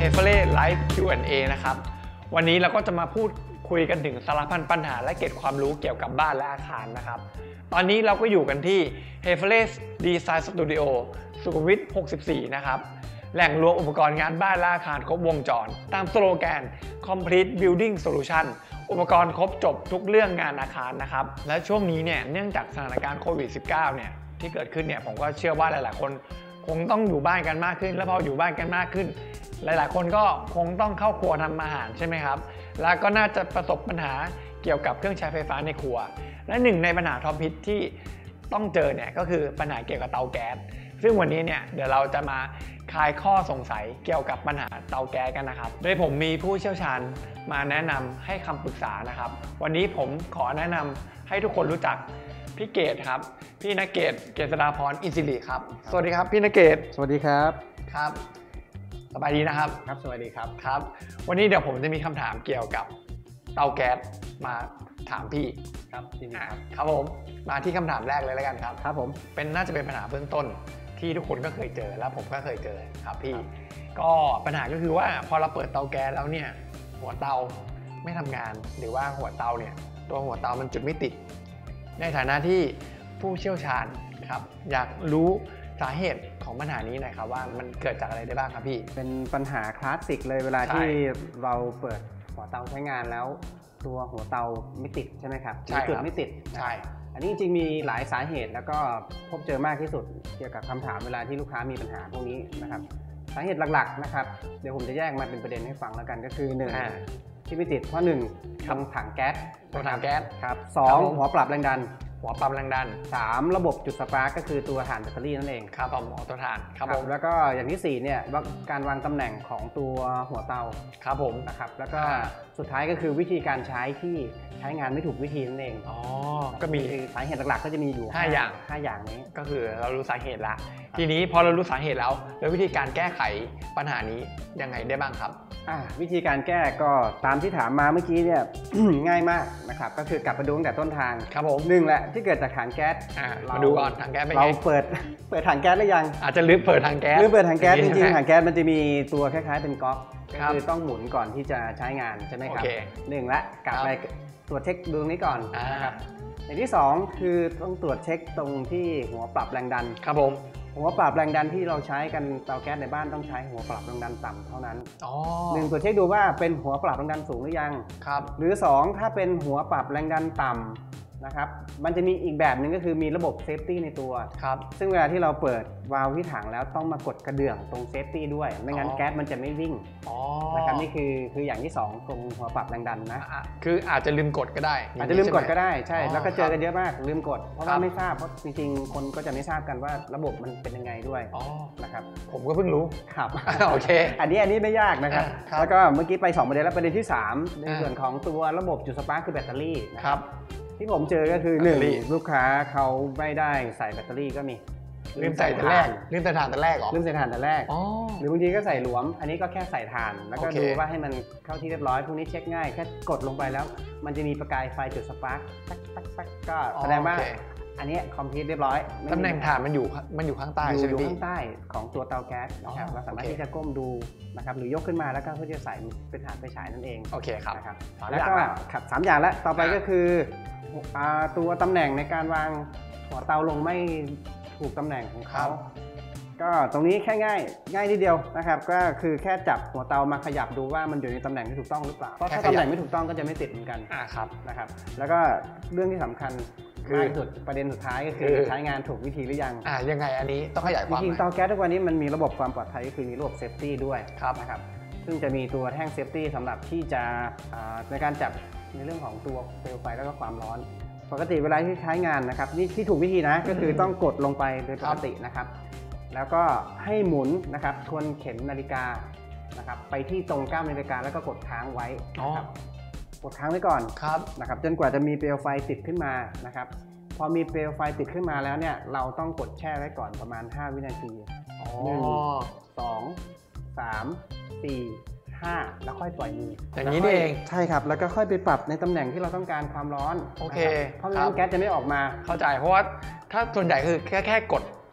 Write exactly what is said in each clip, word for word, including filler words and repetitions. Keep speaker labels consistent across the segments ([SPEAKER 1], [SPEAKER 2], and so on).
[SPEAKER 1] Hefele Live คิว แอนด์ เอ นะครับวันนี้เราก็จะมาพูดคุยกันถึงสารพันปัญหาและเก็บความรู้เกี่ยวกับบ้านและอาคารนะครับตอนนี้เราก็อยู่กันที่ Hefele Design Studio สุขุมวิทหกสิบสี่นะครับแหล่งรวมอุปกรณ์งานบ้านและอาคารครบวงจรตามสโลแกน Complete Building Solution อุปกรณ์ครบจบทุกเรื่องงานอาคารนะครับและช่วงนี้เนี่ยเนื่องจากสถานการณ์โควิด สิบเก้า เนี่ยที่เกิดขึ้นเนี่ยผมก็เชื่อว่าหลายๆคนคงต้องอยู่บ้านกันมากขึ้นและพออยู่บ้านกันมากขึ้นหลายๆคนก็คงต้องเข้าครัวทำอาหารใช่ไหมครับแล้วก็น่าจะประสบปัญหาเกี่ยวกับเครื่องใช้ไฟฟ้าในครัวและหนึ่งในปัญหาท็อปฮิตที่ต้องเจอเนี่ยก็คือปัญหาเกี่ยวกับเตาแก๊สซึ่งวันนี้เนี่ยเดี๋ยวเราจะมาคลายข้อสงสัยเกี่ยวกับปัญหาเตาแก๊สกันนะครับโดยผมมีผู้เชี่ยวชาญมาแนะนำให้คำปรึกษานะครับวันนี้ผมขอแนะนำให้ทุกคนรู้จักพี่เกตครับพี่ณเกตเกษราพรอินทริครับสวัสดีครับพี่ณเกต
[SPEAKER 2] สวัสดีครับ
[SPEAKER 1] ครับสบายดีนะครับ
[SPEAKER 2] ครับสวัสดีครับ
[SPEAKER 1] ครับวันนี้เดี๋ยวผมจะมีคำถามเกี่ยวกับเตาแก๊สมาถามพี่
[SPEAKER 2] ครับจริงครับ
[SPEAKER 1] ครับผมมาที่คำถามแรกเลยแล้วกันครับ
[SPEAKER 2] ครับผม
[SPEAKER 1] เป็นน่าจะเป็นปัญหาเบื้องต้นที่ทุกคนก็เคยเจอแล้วผมก็เคยเจอครับพี่ก็ปัญหาก็คือว่าพอเราเปิดเตาแก๊สแล้วเนี่ยหัวเตาไม่ทำงานหรือว่าหัวเตาเนี่ยตัวหัวเตามันจุดไม่ติดในฐานะที่ผู้เชี่ยวชาญครับอยากรู้สาเหตุของปัญหานี้หน่อยครับว่ามันเกิดจากอะไรได้บ้างครับพี่
[SPEAKER 2] เป็นปัญหาคลาสสิกเลยเวลาที่เราเปิดหัวเตาใช้งานแล้วตัวหัวเตาไม่ติดใช่ไหมครับ
[SPEAKER 1] ใช่
[SPEAKER 2] จุดไม่ติด
[SPEAKER 1] ใช่
[SPEAKER 2] อันนี้จริงๆมีหลายสาเหตุแล้วก็พบเจอมากที่สุดเกี่ยวกับคำถามเวลาที่ลูกค้ามีปัญหาพวกนี้นะครับสาเหตุหลักๆนะครับเดี๋ยวผมจะแยกมาเป็นประเด็นให้ฟังแล้วกันก็คือหนึ่งที่ไม่ติดเพราะหนึ่งตรงถังแก๊ส
[SPEAKER 1] ตรงถังแก๊ส
[SPEAKER 2] ครับสองหัวปรับแรงดัน
[SPEAKER 1] หัวปรับแรงดัน
[SPEAKER 2] สามระบบจุดสปาร์กก็คือตัวถ่านแบตเตอรี่นั่นเอง
[SPEAKER 1] ครับผมตัวถ่านครับผม
[SPEAKER 2] แล้วก็อย่างที่สี่เนี่ยการวางตำแหน่งของตัวหัวเตา
[SPEAKER 1] ครับผม
[SPEAKER 2] นะครับแล้วก็สุดท้ายก็คือวิธีการใช้ที่ใช้งานไม่ถูกวิธีนั่นเอง
[SPEAKER 1] อ๋อก็มี
[SPEAKER 2] สาเหตุหลักๆก็จะมีอยู่
[SPEAKER 1] ห้าอย่าง
[SPEAKER 2] ห้าอย่างนี้
[SPEAKER 1] ก็คือเรารู้สาเหตุละทีนี้พอเรารู้สาเหตุแล้วแล้ววิธีการแก้ไขปัญหานี้ยังไงได้บ้างครับ
[SPEAKER 2] วิธีการแก้ก็ตามที่ถามมาเมื่อกี้เนี่ย ง่ายมากนะครับก็คือกลับมาดูตั้งแต่ต้นทาง
[SPEAKER 1] ครับผม
[SPEAKER 2] หนึ่งแหละที่เกิดจากถังแก๊ส
[SPEAKER 1] มาดูก่อนถังแก๊สเป็นไง
[SPEAKER 2] เราเปิดเปิดถังแก๊สหรือยัง
[SPEAKER 1] อาจจะลืมเปิดถังแก๊ส
[SPEAKER 2] ลืมเปิดถังแก๊สจริงๆถังแก๊สมันจะมีตัวคล้ายๆเป็นก๊อกก็คือต้องหมุนก่อนที่จะใช้งานใช่ไหมครับหนึ่งละกลับไปตรวจเช็คดูตรงนี้ก่อนนะครับอย่างที่สองคือต้องตรวจเช็คตรงที่หัวปรับแรงดัน
[SPEAKER 1] ครับผม
[SPEAKER 2] หัวปรับแรงดันที่เราใช้กันเตาแก๊สในบ้านต้องใช้หัวปรับแรงดันต่ำเท่านั้นหนึ่งตรวจเช็คดูว่าเป็นหัวปรับแรงดันสูงหรือยัง
[SPEAKER 1] ครับ
[SPEAKER 2] หรือสองถ้าเป็นหัวปรับแรงดันต่ำนะครับมันจะมีอีกแบบหนึ่งก็คือมีระบบเซฟตี้ในตัว
[SPEAKER 1] ครับ
[SPEAKER 2] ซึ่งเวลาที่เราเปิดวาล์วที่ถังแล้วต้องมากดกระเดื่องตรงเซฟตี้ด้วยไม่งั้นแก๊สมันจะไม่วิ่งนะครับนี่คือคืออย่างที่สองตรงหัวปรับแรงดันนะ
[SPEAKER 1] คืออาจจะลืมกดก็ได้
[SPEAKER 2] อาจจะลืมกดก็ได้ใช่แล้วก็เจอกันเยอะมากลืมกดเพราะว่าไม่ทราบเพราะจริงๆคนก็จะไม่ทราบกันว่าระบบมันเป็นยังไงด้วยนะครับ
[SPEAKER 1] ผมก็เพิ่งรู้
[SPEAKER 2] ครับ
[SPEAKER 1] โอเค
[SPEAKER 2] อันนี้อันนี้ไม่ยากนะครับแล้วก็เมื่อกี้ไปสองประเด็นแล้วประเด็นที่สามในส่วนของตัวระบบจุดสปาร์คคือแบตเตอรี่
[SPEAKER 1] ครับ
[SPEAKER 2] ที่ผมเจอก็คือหนึ่งลูกค้าเขาไม่ได้ใส่แบตเตอรี่ก็มี
[SPEAKER 1] ลืมใส่แต่แรกลืมใส่ถ่านแต่แรกหรอ
[SPEAKER 2] ลืมใส่ถ่านแต่แรกหรือบางทีก็ใส่หลวมอันนี้ก็แค่ใส่ถ่านแล้วก็ดูว่าให้มันเข้าที่เรียบร้อยพวกนี้เช็คง่ายแค่กดลงไปแล้วมันจะมีประกายไฟจุดสปาร์คตักตักตักก็แสดงว่าอันนี้คอมพิวเรียบร้อย
[SPEAKER 1] ตำแหน่งถ่านมันอยู่มันอยู่ข้างใต้ใช่ไหม
[SPEAKER 2] อยู่ข้างใต้ของตัวเตาแก๊สนะครับเราสามารถที่จะก้มดูนะครับหรือยกขึ้นมาแล้วก็เพื่อจะใส่เป็นถ่านไฟฉายนั่นเอง
[SPEAKER 1] โอเคครับ
[SPEAKER 2] นะครับแล้วก็ขัดสามอย่างแล้วต่อไปก็คือตัวตำแหน่งในการวางหัวเตาลงไม่ถูกตำแหน่งของเขาก็ตรงนี้แค่ง่ายง่ายทีเดียวนะครับก็คือแค่จับหัวเตามาขยับดูว่ามันอยู่ในตำแหน่งที่ถูกต้องหรือเปล่าเพราะถ้าตำแหน่งไม่ถูกต้องก็จะไม่ติดเหมือนกัน
[SPEAKER 1] ครับ
[SPEAKER 2] นะครับแล้วก็เรื่องที่สำคัญมากสุดประเด็นสุดท้ายก็คือใช้งานถูกวิธีหรือยัง
[SPEAKER 1] อ่ายังไงอันนี้ต้องขยายความ
[SPEAKER 2] จริงๆเตาแก๊สทุกวันนี้มันมีระบบความปลอดภัยก็คือมีระบบเซฟตี้ด้วยนะครับซึ่งจะมีตัวแท่งเซฟตี้สำหรับที่จะในการจับในเรื่องของตัวเปลวไฟแล้วก็ความร้อนปกติเวลาที่ใช้งานนะครับนี่ที่ถูกวิธีนะก็คือต้องกดลงไปโดยปกตินะครับแล้วก็ให้หมุนนะครับทวนเข็มนาฬิกานะครับไปที่ตรงก้ามนาฬิกาแล้วก็กดค้างไว้นะครับกดค้างไว้ก่อนนะครับจนกว่าจะมีเปลวไฟติดขึ้นมานะครับพอมีเปลวไฟติดขึ้นมาแล้วเนี่ยเราต้องกดแช่ไว้ก่อนประมาณห้าวินาทีหนึ่ง สอง สาม สี่ ห้าแล้วค่อยปล่อยมือ
[SPEAKER 1] อย่างนี้นี่เอง
[SPEAKER 2] ใช่ครับแล้วก็ค่อยไปปรับในตำแหน่งที่เราต้องการความร้อน
[SPEAKER 1] โอเค
[SPEAKER 2] เพราะงั้นแก๊สจะไม่ออกมา
[SPEAKER 1] เข้าใจเพราะว่าถ้าส่วนใหญ่คือแค่แค่กด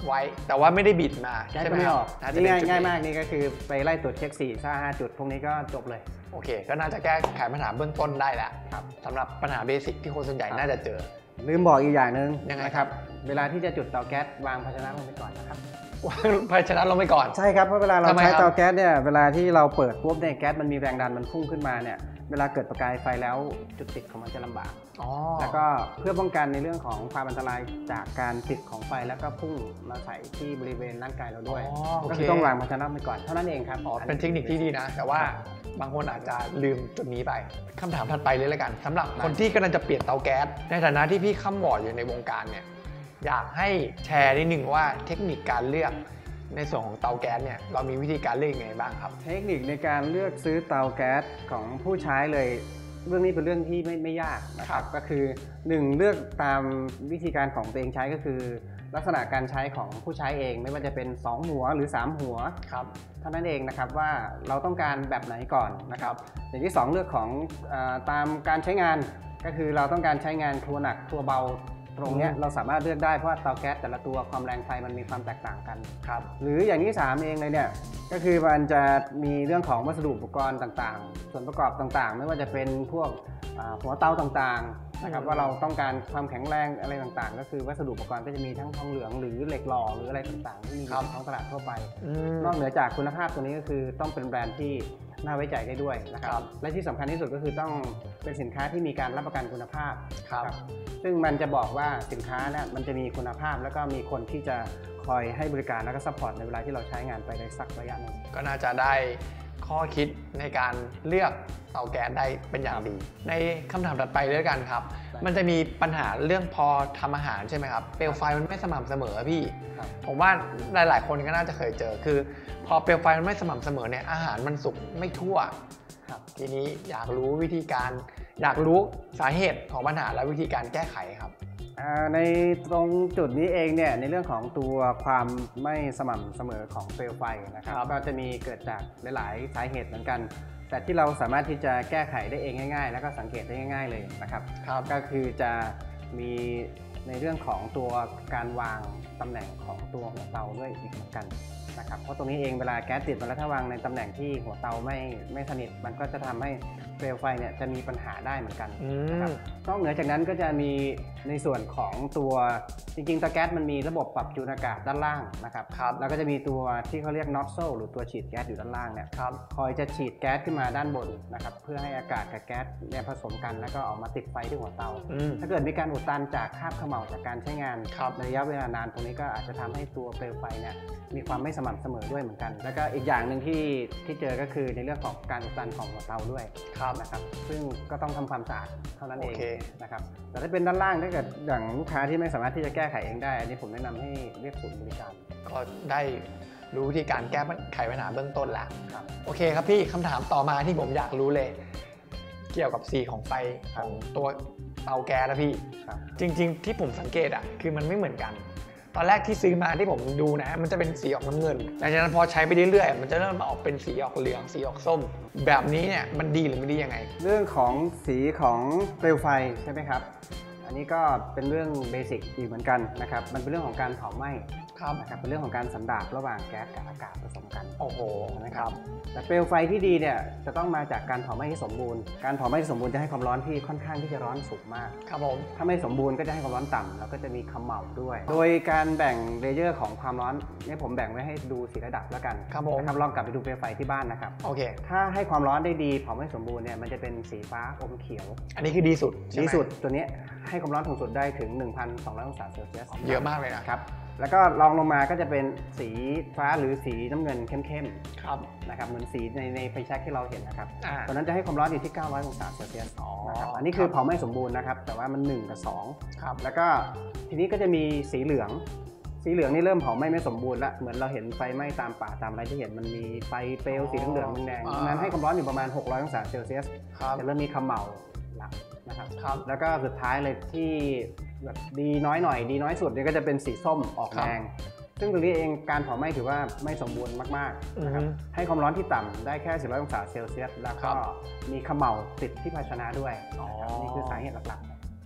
[SPEAKER 1] ไว้แต่ว่าไม่ได้บิดมา
[SPEAKER 2] แก๊ส
[SPEAKER 1] ใช่ไหม
[SPEAKER 2] ไม่
[SPEAKER 1] ค
[SPEAKER 2] อ
[SPEAKER 1] รั
[SPEAKER 2] อบ ก
[SPEAKER 1] น่าจะ
[SPEAKER 2] นี่
[SPEAKER 1] เป็น
[SPEAKER 2] ง่าย
[SPEAKER 1] จุด
[SPEAKER 2] ง่าย
[SPEAKER 1] นี้
[SPEAKER 2] มากนี่ก็คือไปไล่ตรวจเช็คสี่ซ่าห้าจุดพวกนี้ก็จบเลย
[SPEAKER 1] โอเคก็น่าจะแก้ไขปัญหาเบื้องต้นได้แล้ว
[SPEAKER 2] ครับ
[SPEAKER 1] สำหรับปัญหาเบสิกที่คนส่วนใหญ่น่าจะเจอ
[SPEAKER 2] ลืมบอกอีกอย่างหนึ่ง
[SPEAKER 1] ยังไง
[SPEAKER 2] นะครับเวลาที่จะจุดเตาแก๊สวางภาชนะลงไปก่อนนะครับ
[SPEAKER 1] วางภาชนะลงไปก่อน
[SPEAKER 2] ใช่ครับเพราะเวลาเรา
[SPEAKER 1] ทำไม
[SPEAKER 2] ใช้
[SPEAKER 1] ครับ
[SPEAKER 2] เตาแก๊สเนี่ยเวลาที่เราเปิดปุ๊บเนี่ยแก๊สมันมีแรงดันมันพุ่งขึ้นมาเนี่ยเวลาเกิดประกายไฟแล้วจุดติดของมันจะลำบาก
[SPEAKER 1] อ๋อ
[SPEAKER 2] แล้วก็เพื่อป้องกันในเรื่องของความอันตรายจากการติดของไฟแล้วก็พุ่งมาใส่ที่บริเวณร่างกายเราด้วย
[SPEAKER 1] อ๋อโอ
[SPEAKER 2] ก็
[SPEAKER 1] เค
[SPEAKER 2] คือต้องวางภาชนะไปก่อนเท่านั้นเองครับ
[SPEAKER 1] อ๋อเป็นเทคนิคที่ดีนะ แต่ว่าบางคนอาจจะลืมจุดนี้ไปคำถามถัดไปเลยแล้วกันสำหรับคนที่กำลังจะเปลี่ยนเตาแก๊สในฐานะที่พี่ค้ำวอร์ดอยู่ในวงการเนี่ยอยากให้แชร์นิดนึงว่าเทคนิคการเลือกในส่วนของเตาแก๊สเนี่ยเรามีวิธีการเลือกยังไงบ้างครับ
[SPEAKER 2] เทคนิคในการเลือกซื้อเตาแก๊สของผู้ใช้เลยเรื่องนี้เป็นเรื่องที่ไม่ไม่ยากนะครับก็คือหนึ่งเลือกตามวิธีการของตัวเองใช้ก็คือ ลักษณะการใช้ของผู้ใช้เองไม่ว่าจะเป็นสองหัวหรือสามหัวครับเท่านั้นเองนะครับว่าเราต้องการแบบไหนก่อนนะครับอย่างที่สองเลือกของเอ่อตามการใช้งานก็คือเราต้องการใช้งานครัวหนักครัวเบาตรงนี้เราสามารถเลือกได้เพราะว่าเตาแก๊สแต่ละตัวความแรงไฟมันมีความแตกต่างกันครับหรืออย่างที่สามเองเลยเนี่ยก็คือมันจะมีเรื่องของวัสดุอุปกรณ์ต่างๆส่วนประกอบต่างๆไม่ว่าจะเป็นพวกหัวเตาต่างๆนะครับว่าเราต้องการความแข็งแรงอะไรต่างๆก็คือวัสดุอุปกรณ์ก็จะมีทั้งทองเหลืองหรือเหล็กหล่อหรืออะไรต่างๆที่มีในท้องตลาดทั่วไปนอกเหนือจากคุณภาพตัวนี้ก็คือต้องเป็นแบรนด์ที่น่าไว้ใจได้ด้วยนะครับและที่สำคัญที่สุดก็คือต้องเป็นสินค้าที่มีการรับประกันคุณภาพครับซึ่งมันจะบอกว่าสินค้าเนี่ยมันจะมีคุณภาพแล้วก็มีคนที่จะคอยให้บริการแล้วก็ซัพพอร์ตในเวลาที่เราใช้งานไปได้สักระยะหนึ่ง
[SPEAKER 1] ก็น่าจะได้ข้อคิดในการเลือกเตาแก๊สได้เป็นอย่างดีในคำถามถัดไปด้วยกันครับมันจะมีปัญหาเรื่องพอทำอาหารใช่ไหมครับเปลวไฟมันไม่สม่ำเสมอพี่ผมว่าหลายๆคนก็น่าจะเคยเจอคือพอเปลวไฟมันไม่สม่ำเสมอเนี่ยอาหารมันสุกไม่ทั่วทีนี้อยากรู้วิธีการอยากรู้สาเหตุของปัญหาและวิธีการแก้ไขครับ
[SPEAKER 2] ในตรงจุดนี้เองเนี่ยในเรื่องของตัวความไม่สม่ำเสมอของเปลวไฟนะครับก็จะมีเกิดจากหลายๆสาเหตุเหมือนกันแต่ที่เราสามารถที่จะแก้ไขได้เองง่ายๆแล้วก็สังเกตได้ง่ายๆเลยนะครับก็คือจะมีในเรื่องของตัวการวางตำแหน่งของตัวหัวเตาด้วยอีกเหมือนกันนะครับเพราะตรงนี้เองเวลาแก๊สติดมาแล้วถ้าวางในตำแหน่งที่หัวเตาไม่ไม่สนิทมันก็จะทำให้เปลวไฟเนี่ยจะมีปัญหาได้เหมือนกันนะครับนอกเหนือจากนั้นก็จะมีในส่วนของตัวจริงๆตะแก๊สมันมีระบบปรับจูนอากาศด้านล่างนะครับแล้วก็จะมีตัวที่เขาเรียกน็อตโซ่หรือตัวฉีดแก๊สอยู่ด้านล่างเนี่ยคอยจะฉีดแก๊สขึ้นมาด้านบนนะครับเพื่อให้อากาศกับแก๊สเนี่ยผสมกันแล้วก็ออกมาติดไฟที่หัวเตาถ้าเกิดมีการอุดตันจากคราบเขม่าจากการใช้งานในระยะเวลานานตรงนี้ก็อาจจะทำให้ตัวเปลวไฟเนี่ยมีความไม่สม่ำเสมอด้วยเหมือนกันแล้วก็อีกอย่างหนึ่งที่ที่เจอก็คือในเรื่องของการอุดตันของหัวเตาด้วยนะครับซึ่งก็ต้องทำความสะอาดเท่านั้นเองนะครับแต่ถ้าเป็นด้านล่างถ้าเกิดอย่างลูกค้าที่ไม่สามารถที่จะแก้ไขเองได้อันนี้ผมแนะนำให้เรียกศูนย์บริการ
[SPEAKER 1] ก็ได้รู้วิธีการแก้ไขปัญหาเบื้องต้นแล้วโอเคครับพี่คำถามต่อมาที่ผมอยากรู้เลยเกี่ยวกับสีของไฟของตัวเตาแก๊สนะพี่จริงๆที่ผมสังเกตอ่ะคือมันไม่เหมือนกันตอนแรกที่ซื้อมาที่ผมดูนะมันจะเป็นสีออกน้ำเงินหลังจากนั้นพอใช้ไปเรื่อยๆมันจะเริ่มออกเป็นสีออกเหลืองสีออกส้มแบบนี้เนี่ยมันดีหรือไม่ดียังไง
[SPEAKER 2] เรื่องของสีของเปลวไฟใช่ไหมครับอันนี้ก็เป็นเรื่องเบสิกอีกเหมือนกันนะครับมันเป็นเรื่องของการเผาไหม้นะครับเป็นเรื่องของการสันดาบระหว่างแก๊สกับอากาศผสมกัน
[SPEAKER 1] โอ้โห
[SPEAKER 2] นะครับแต่เปลวไฟที่ดีเนี่ยจะต้องมาจากการเผาไหม้ที่สมบูรณ์การเผาไหม้ที่สมบูรณ์จะให้ความร้อนที่ค่อนข้างที่จะร้อนสูงมาก
[SPEAKER 1] ครับผม
[SPEAKER 2] ถ้าไม่สมบูรณ์ก็จะให้ความร้อนต่ำแล้วก็จะมีเขม่าด้วยโดยการแบ่งเลเยอร์ของความร้อนนี่ผมแบ่งไว้ให้ดูสีระดับแล้วกัน
[SPEAKER 1] ครับผม
[SPEAKER 2] นะครับลองกลับไปดูเปลวไฟที่บ้านนะครับ
[SPEAKER 1] โอเค
[SPEAKER 2] ถ้าให้ความร้อนได้ดีเผาไม่สมบูรณ์เนี่ยมันจะเป็นสีฟ้าอมเขียว
[SPEAKER 1] อันนี้คือดีสุด
[SPEAKER 2] ดีสุดตัวนี้ให้ความร้อนสูงสุดได้ถึง หนึ่งพันสองร้อย องศาเซลเซียส
[SPEAKER 1] เยอะมากเลยนะครับ
[SPEAKER 2] แล้วก็ลองลงมาก็จะเป็นสีฟ้าหรือสีน้ำเงินเข้ม
[SPEAKER 1] ๆครับ
[SPEAKER 2] นะครับเหมือนสีในในไฟแช็กที่เราเห็นนะครับตอนนั้นจะให้ความร้อนอยู่ที่เก้าร้อยองศาเซลเซียสนะครับอันนี้คือเผาไม่สมบูรณ์นะครับแต่ว่ามันหนึ่งกับสองครับแล้วก็ทีนี้ก็จะมีสีเหลืองสีเหลืองนี่เริ่มเผาไหม้ไม่สมบูรณ์ละเหมือนเราเห็นไฟไหม้ตามป่าตามอะไรที่เห็นมันมีไฟเปลวสีเหลืองๆแดงๆนั้นให้ความร้อนอยู่ประมาณหกร้อยองศาเซลเซียสจะเริ่มมีเขม่าละนะครับแล้วก็สุดท้ายเลยที่แบบดีน้อยหน่อยดีน้อยสุดเนี่ยก็จะเป็นสีส้มออกแดงซึ่งตรงนี้เองการเผาไหม้ถือว่าไม่สมบูรณ์มากๆนะครับให้ความร้อนที่ต่ำได้แค่สี่ร้อยองศาเซลเซียสแล้วก็มีเขม่าติดที่ภาชนะด้วยนี่คือสาเหตุหลักๆ
[SPEAKER 1] อ๋อ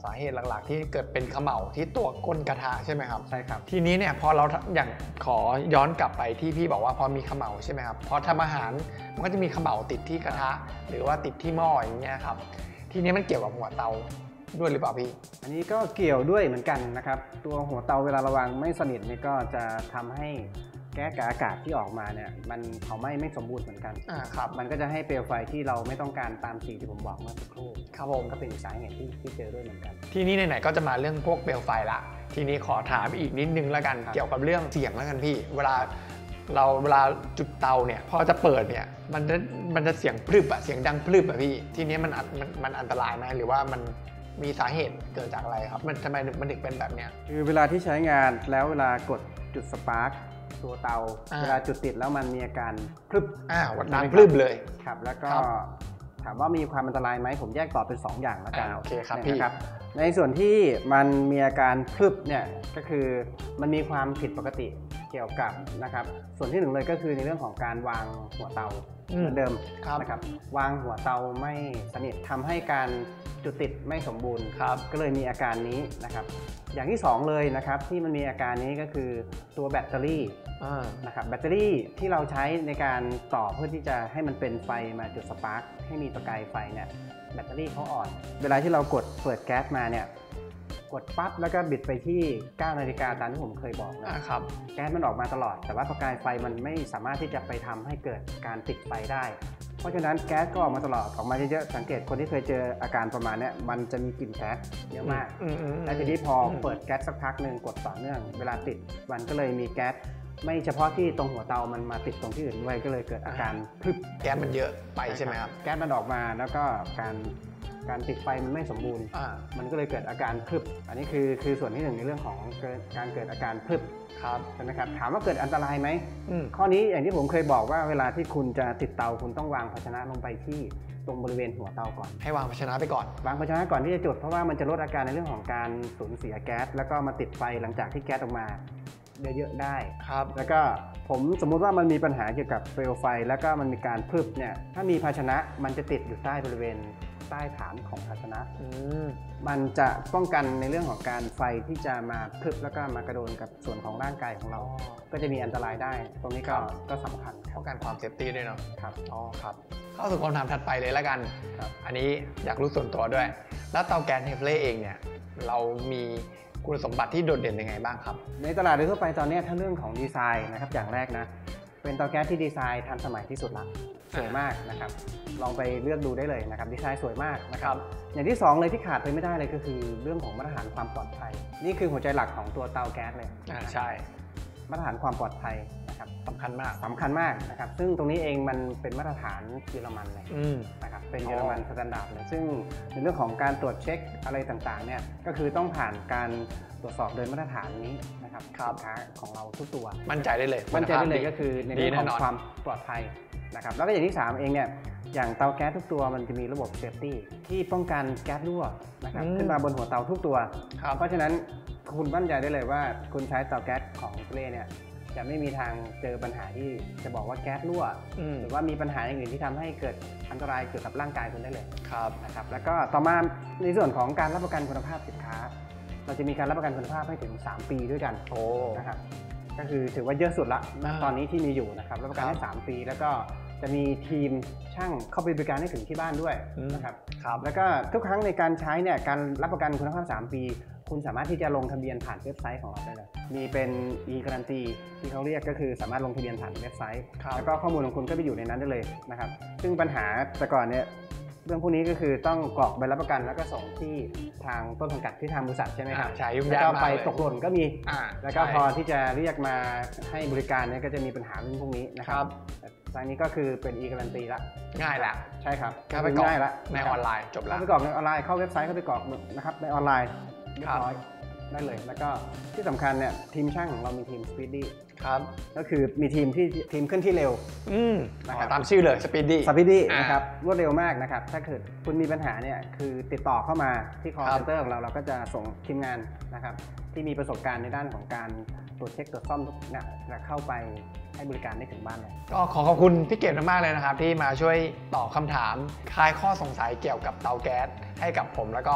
[SPEAKER 1] สาเหตุหลักๆที่เกิดเป็นเขม่าที่ตัวก้นกระทะใช่ไหมครับ
[SPEAKER 2] ใช่ครับ
[SPEAKER 1] ทีนี้เนี่ยพอเราอย่างขอย้อนกลับไปที่พี่บอกว่าพอมีเขม่าใช่ไหมครับพอทำอาหารมันก็จะมีเขม่าติดที่กระทะหรือว่าติดที่หม้ออย่างเงี้ยครับทีนี้มันเกี่ยวกับหัวเตาด้วยหรือเปล่าพี่
[SPEAKER 2] อันนี้ก็เกี่ยวด้วยเหมือนกันนะครับตัวหัวเตาเวลาระวางไม่สนิทนี่ก็จะทำให้แก๊สกับอากาศที่ออกมาเนี่ยมันเผาไหม้ไม่สมบูรณ์เหมือนกัน
[SPEAKER 1] อ่าครับ
[SPEAKER 2] มันก็จะให้เปลวไฟที่เราไม่ต้องการตามสีที่ผมบอกเมื่อสักครู่
[SPEAKER 1] ครับผม
[SPEAKER 2] ก็เป็นสาเหตุที่ที่เจอด้วยเหมือนกัน
[SPEAKER 1] ทีนี้ไหนๆก็จะมาเรื่องพวกเปลวไฟละทีนี้ขอถามอีกนิดนึงแล้วกันเกี่ยวกับเรื่องเสียงแล้วกันพี่เวลาเราเวลาจุดเตาเนี่ยพอจะเปิดเนี่ยมันจะมันจะเสียงพรึบอะเสียงดังพรึบอะพี่ทีนี้มันมันมันอันตรายไหมหรือว่ามันมีสาเหตุเกิดจากอะไรครับมันทำไมมันถึงเป็นแบบเนี้ย
[SPEAKER 2] คือเวลาที่ใช้งานแล้วเวลากดจุดสปาร์คตัวเตาเวลาจุดติดแล้วมันมีอาการพรึบ
[SPEAKER 1] อ่าวัดน้ำพรึบเลย
[SPEAKER 2] ครับแล้วก็ถามว่ามีความอันตรายไหมผมแยกตอบเป็นสองอย่างแล้วกัน
[SPEAKER 1] โอเคครับพี่
[SPEAKER 2] ครับในส่วนที่มันมีอาการพรึบเนี่ยก็คือมันมีความผิดปกติเกี่ยวกับนะครับส่วนที่หนึ่งเลยก็คือในเรื่องของการวางหัวเตาเหมือนเดิมนะครับวางหัวเตาไม่สนิททำให้การจุดติดไม่สมบูรณ์ก็เลยมีอาการนี้นะครับอย่างที่สองเลยนะครับที่มันมีอาการนี้ก็คือตัวแบตเตอรี่นะครับแบตเตอรี่ที่เราใช้ในการต่อเพื่อที่จะให้มันเป็นไฟมาจุดสปาร์คให้มีประกายไฟเนี่ยแบตเตอรี่เขาอ่อนเวลาที่เรากดเปิดแก๊สมาเนี่ยกดปั๊บแล้วก็บิดไปที่เก้านาฬิกาตามที่ผมเคยบอกนะครับแก๊สมันออกมาตลอดแต่ว่าประกายไฟมันไม่สามารถที่จะไปทำให้เกิดการติดไฟได้เพราะฉะนั้นแก๊สก็ออกมาตลอดออกมาเยอะๆสังเกตคนที่เคยเจออาการประมาณนี้มันจะมีกลิ่นแก๊สเยอะมากและทีนี้พอเปิดแก๊สสักพักหนึ่งกดต่อเนื่องเวลาติดมันก็เลยมีแก๊สไม่เฉพาะที่ตรงหัวเตามันมาติดตรงที่อื่นด้วยก็เลยเกิดอาการพรึบ
[SPEAKER 1] แก๊สมันเยอะไปใช่ไหมครับ
[SPEAKER 2] แก๊สมันออกมาแล้วก็การการติดไฟมันไม่สมบูรณ์มันก็เลยเกิดอาการพรึบอันนี้คือคือส่วนที่หนึ่งในเรื่องของการเกิดอาการพรึบครับใช่ไหมครับถามว่าเกิดอันตรายไหมข้อนี้อย่างที่ผมเคยบอกว่าเวลาที่คุณจะติดเตาคุณต้องวางภาชนะลงไปที่ตรงบริเวณหัวเตาก่อน
[SPEAKER 1] ให้วางภาชนะไปก่อน
[SPEAKER 2] วางภาชนะก่อนที่จะจุดเพราะว่ามันจะลดอาการในเรื่องของการสูญเสียแก๊สแล้วก็มาติดไฟหลังจากที่แก๊สออกมาเยอะๆได้
[SPEAKER 1] ครับ
[SPEAKER 2] แล้วก็ผมสมมุติว่ามันมีปัญหาเกี่ยวกับเปลวไฟแล้วก็มันมีการพรึบเนี่ยถ้ามีภาชนะมันจะติดอยู่ใต้บริเวณใต้ฐานของภาชนะมันจะป้องกันในเรื่องของการไฟที่จะมาพรึบแล้วก็มากระโดนกับส่วนของร่างกายของเราก็จะมีอันตรายได้ตรงนี้ก็ก็สำคัญ
[SPEAKER 1] ป้องกันความเซฟตี้ด้วยเนาะ
[SPEAKER 2] ครับ
[SPEAKER 1] อ๋อครับเข้าสู่คำถามถัดไปเลยแล้วกันอันนี้อยากรู้ส่วนตัวด้วยแล้วเตาแก๊สเฮฟเล่เองเนี่ยเรามีคุณสมบัติที่โดดเด่นยังไงบ้างครับ
[SPEAKER 2] ในตลาดโดยทั่วไปตอนนี้ถ้าเรื่องของดีไซน์นะครับอย่างแรกนะเป็นเตาแก๊สที่ดีไซน์ทันสมัยที่สุดละสวยมากนะครับลองไปเลือกดูได้เลยนะครับดีไซน์สวยมากนะครับอย่างที่สองเลยที่ขาดไปไม่ได้เลยก็คือเรื่องของมาตรฐานความปลอดภัยนี่คือหัวใจหลักของตัวเตาแก๊สเลย
[SPEAKER 1] ใช่
[SPEAKER 2] มาตรฐานความปลอดภัยนะครับ
[SPEAKER 1] สำคัญมาก
[SPEAKER 2] สำคัญมากนะครับซึ่งตรงนี้เองมันเป็นมาตรฐานเยอรมันเลยนะครับเป็นเยอรมันสแตนดาร์ดเลยซึ่งในเรื่องของการตรวจเช็คอะไรต่างๆเนี่ยก็คือต้องผ่านการตรวจสอบโดยมาตรฐานนี้นะครับสินค้าของเราทุกตัว
[SPEAKER 1] มั่นใจได้เลย
[SPEAKER 2] มั่นใจได้เลยก็คือในเรื่องของความปลอดภัยนะครับแล้วก็อย่างที่สามเองเนี่ยอย่างเตาแก๊สทุกตัวมันจะมีระบบเซฟตี้ที่ป้องกันแก๊สรั่วนะครับขึ้นมาบนหัวเตาทุกตัวเพราะฉะนั้นคุณมั่นใจได้เลยว่าคุณใช้เตาแก๊สของเกรเนี่ยจะไม่มีทางเจอปัญหาที่จะบอกว่าแก๊สรั่วหรือว่ามีปัญหาอย่างอื่นที่ทำให้เกิดอันตรายเกี่ยวกับร่างกายคุณได้เลย
[SPEAKER 1] ครับ
[SPEAKER 2] นะครับแล้วก็ต่อมาในส่วนของการรับประกันคุณภาพสินค้าเราจะมีการรับประกันคุณภาพให้ถึงสามปีด้วยกัน
[SPEAKER 1] โอ้
[SPEAKER 2] นะครับก็คือถือว่าเยอะสุดละตอนนี้ที่มีอยู่นะครับรับประกันให้สามปีแล้วก็จะมีทีมช่างเข้าไปบริการให้ถึงที่บ้านด้วยนะครับแล้วก็ทุกครั้งในการใช้เนี่ยการรับประกันคุณภาพสามปีคุณสามารถที่จะลงทะเบียนผ่านเว็บไซต์ของเราได้เลยมีเป็น e-guarantee ที่เขาเรียกก็คือสามารถลงทะเบียนผ่านเว็บไซต์แล้วก็ข้อมูลของคุณก็ไปอยู่ในนั้นได้เลยนะครับซึ่งปัญหาแต่ก่อนเนี่ยเรื่องพวกนี้ก็คือต้องกรอกใบรับประกันแล้วก็ส่งที่ทางต้นสังกัดที่ทางบริษัทใช่ไหมครับ
[SPEAKER 1] ใช่ยุ่งยากมากเลย
[SPEAKER 2] แล้วก็ไปตกหล่นก็มีแล้วก็พอที่จะเรียกมาให้บริการเนี่ยก็จะมีปัญหาเรื่องพวกนี้นะครับทางนี้ก็คือเป็น e-guarantee ละ
[SPEAKER 1] ง่ายละ
[SPEAKER 2] ใช่ครับ
[SPEAKER 1] ก็ไปกรอกง่ายละในออนไลน์จบละ
[SPEAKER 2] ไปกรอกในออนไลน์เข้าเว็บไซต์เข้าไปกรอกนะครับในออนไลน์เรียบร้อยได้เลยแล้วก็ที่สำคัญเนี่ยทีมช่างของเรามีทีม Speedy
[SPEAKER 1] ครับ
[SPEAKER 2] ก็คือมีทีมที่ทีมเคลื่อนที่เร็ว
[SPEAKER 1] นะครับตามชื่อเลย Speedy
[SPEAKER 2] Speedy นะครับรวดเร็วมากนะครับถ้าเกิดคุณมีปัญหาเนี่ยคือติดต่อเข้ามาที่ call center ของเราเราก็จะส่งทีมงานนะครับที่มีประสบการณ์ในด้านของการตรวจเช็คตรวจซ่อมเนี่ยจะเข้าไปให้บริการได้ถึงบ้านเลย
[SPEAKER 1] ก็ขอขอบคุณพี่เกศมากเลยนะครับที่มาช่วยตอบคำถามคลายข้อสงสัยเกี่ยวกับเตาแก๊สให้กับผมแล้วก็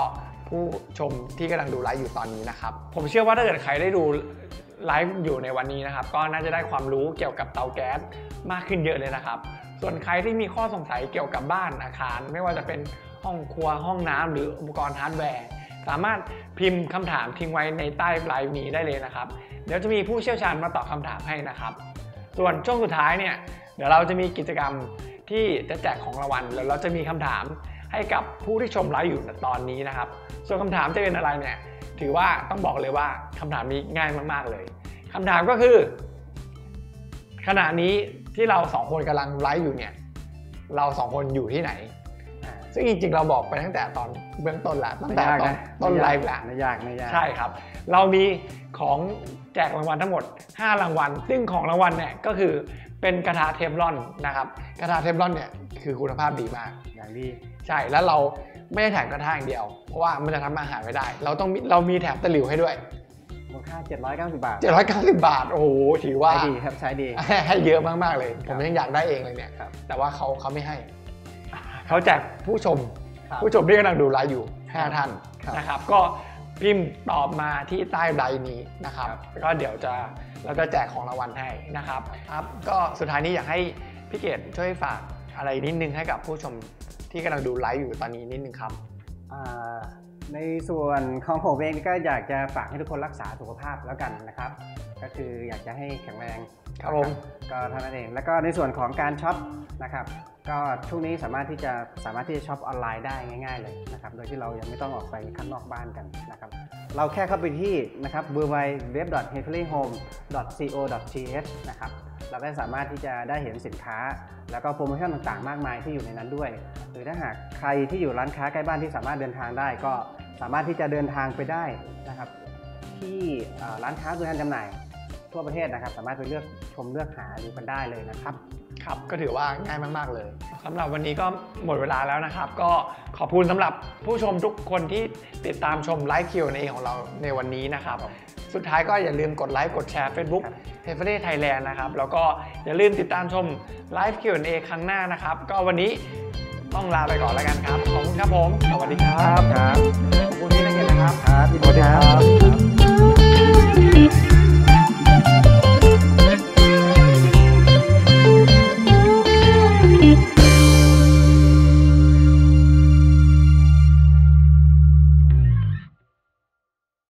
[SPEAKER 1] ผู้ชมที่กำลังดูไลฟ์อยู่ตอนนี้นะครับผมเชื่อว่าถ้าเกิดใครได้ดูไลฟ์อยู่ในวันนี้นะครับก็น่าจะได้ความรู้เกี่ยวกับเตาแก๊สมากขึ้นเยอะเลยนะครับส่วนใครที่มีข้อสงสัยเกี่ยวกับบ้านอาคารไม่ว่าจะเป็นห้องครัวห้องน้ำหรืออุปกรณ์ฮาร์ดแวร์สามารถพิมพ์คำถามทิ้งไว้ในใต้ไลฟ์นี้ได้เลยนะครับเดี๋ยวจะมีผู้เชี่ยวชาญมาตอบคำถามให้นะครับส่วนช่วงสุดท้ายเนี่ยเดี๋ยวเราจะมีกิจกรรมที่จะแจกของรางวัลแล้วเราจะมีคำถามให้กับผู้ที่ชมไลฟ์อยู่ตอนนี้นะครับส่วนคำถามจะเป็นอะไรเนี่ยถือว่าต้องบอกเลยว่าคำถามนี้ง่ายมากๆเลยคำถามก็คือขณะนี้ที่เราสองคนกำลังไลฟ์อยู่เนี่ยเราสองคนอยู่ที่ไหนซึ่งจริงๆเราบอกไปตั้งแต่ตอนเบื้องต้นแล้วตั้งแต่ตอนต้นไลฟ์แล้ว
[SPEAKER 2] ไม่ยากไม่ยาก
[SPEAKER 1] ใช่ครับเรามีของแจกรางวัลทั้งหมดห้ารางวัลซึ่งของรางวัลเนี่ยก็คือเป็นกระทะเทฟลอนนะครับกระทะเทฟลอนเนี่ยคือคุณภาพดีมาก
[SPEAKER 2] อย่างดี
[SPEAKER 1] ใช่แล้วเราไม่ได้แถมกระทะอย่างเดียวเพราะว่ามันจะทำอาหารไม่ได้เราต้องเรามีแถมตะหลิวให้ด้วย
[SPEAKER 2] มูลค่าเจ็ดร้อยเก้าสิบบาท
[SPEAKER 1] เจ็ดร้อยเก้าสิบบาทโอ้โหถือว่า
[SPEAKER 2] ใช้ดีครับใช้ดี
[SPEAKER 1] ให้เยอะมากๆเลยผมยังอยากได้เองเลยเนี่ยแต่ว่าเขาเขาไม่ให้เขาแจกผู้ชมผู้ชมที่กำลังดูไลฟ์อยู่ห้าท่านนะครับก็พิมพ์ตอบมาที่ใต้ไลฟ์นี้นะครับก็เดี๋ยวจะเราจะแจกของรางวัลให้นะครับครับก็สุดท้ายนี้อยากให้พี่เกศช่วยฝากอะไรนิดนึงให้กับผู้ชมที่กำลังดูไลฟ์อยู่ตอนนี้นิดนึงครับ
[SPEAKER 2] ในส่วนของผมเองก็อยากจะฝากให้ทุกคนรักษาสุขภาพแล้วกันนะครับก็คืออยากจะให้แข็งแรง
[SPEAKER 1] ครับผม
[SPEAKER 2] ก็เท่านั้นเองแล้วก็ในส่วนของการช็อปนะครับก็ช่วงนี้สามารถที่จะสามารถที่จะช็อปออนไลน์ได้ง่ายๆเลยนะครับโดยที่เรายังไม่ต้องออกไปข้างนอกบ้านกันนะครับเราแค่เข้าไปที่นะครับ ดับเบิลยู ดับเบิลยู ดับเบิลยู ดอท เฮฟเฟอรี่โฮม ดอท ซี โอ ดอท ที เอช นะครับเราก็สามารถที่จะได้เห็นสินค้าแล้วก็โปรโมชั่นต่างๆมากมายที่อยู่ในนั้นด้วยหรือถ้าหากใครที่อยู่ร้านค้าใกล้บ้านที่สามารถเดินทางได้ก็สามารถที่จะเดินทางไปได้นะครับที่ร้านค้าตัวแทนจำหน่ายทั่วประเทศนะครับสามารถไปเลือกชมเลือกหาดูกันได้เลยนะครับ
[SPEAKER 1] ครับก็ถือว่าง่ายมากๆเลยสำหรับวันนี้ก็หมดเวลาแล้วนะครับก็ขอบคุณสำหรับผู้ชมทุกคนที่ติดตามชมไลฟ์ คิว แอนด์ เอ ของเราในวันนี้นะครับสุดท้ายก็อย่าลืมกดไลค์กดแชร์ Facebookเฮฟเฟอรี่ไทยแลนด์นะครับแล้วก็อย่าลืมติดตามชมไลฟ์ คิว แอนด์ เอ ครั้งหน้านะครับก็วันนี้ต้องลาไปก่อนแล้วกันครับขอบคุณครับผมสวัสดีครับ
[SPEAKER 2] ครับ
[SPEAKER 1] ขอบคุณที่ได้เห็นนะครับ
[SPEAKER 2] ครับสวัสดีครับ